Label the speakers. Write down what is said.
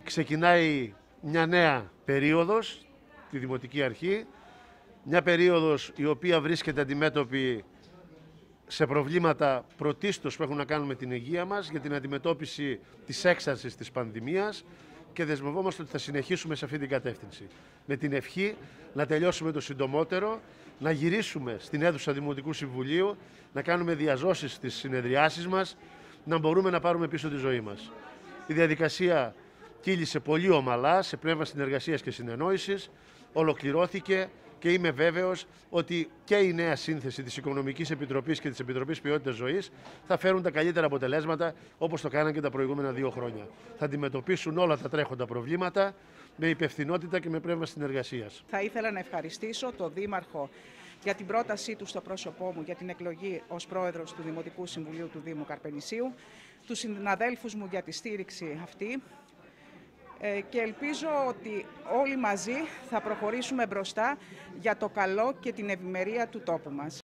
Speaker 1: Ξεκινάει μια νέα περίοδος, τη Δημοτική Αρχή, μια περίοδος η οποία βρίσκεται αντιμέτωπη σε προβλήματα πρωτίστως που έχουν να κάνουν με την υγεία μας, για την αντιμετώπιση της έξαρσης της πανδημίας, και δεσμευόμαστε ότι θα συνεχίσουμε σε αυτή την κατεύθυνση. Με την ευχή να τελειώσουμε το συντομότερο, να γυρίσουμε στην αίθουσα Δημοτικού Συμβουλίου, να κάνουμε διαζώσεις στις συνεδριάσεις μας, να μπορούμε να πάρουμε πίσω τη ζωή μας. Η διαδικασία κύλησε πολύ ομαλά, σε πνεύμα συνεργασίας και συνεννόησης, ολοκληρώθηκε και είμαι βέβαιος ότι και η νέα σύνθεση της Οικονομικής Επιτροπής και της Επιτροπής Ποιότητας Ζωής θα φέρουν τα καλύτερα αποτελέσματα, όπως το κάναν και τα προηγούμενα 2 χρόνια. Θα αντιμετωπίσουν όλα τα τρέχοντα προβλήματα με υπευθυνότητα και με πνεύμα συνεργασίας.
Speaker 2: Θα ήθελα να ευχαριστήσω τον Δήμαρχο για την πρότασή του στο πρόσωπό μου για την εκλογή ως πρόεδρος του Δημοτικού Συμβουλίου του Δήμου Καρπενησίου, τους συναδέλφους μου για τη στήριξη αυτή, και ελπίζω ότι όλοι μαζί θα προχωρήσουμε μπροστά για το καλό και την ευημερία του τόπου μας.